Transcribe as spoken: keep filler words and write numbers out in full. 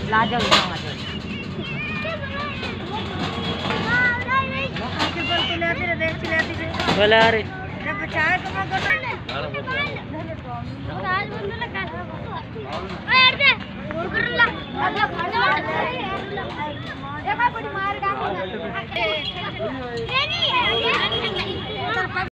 ला जाओ यहाँ आ जाओ। बोला रे जब चाय कमा कर ना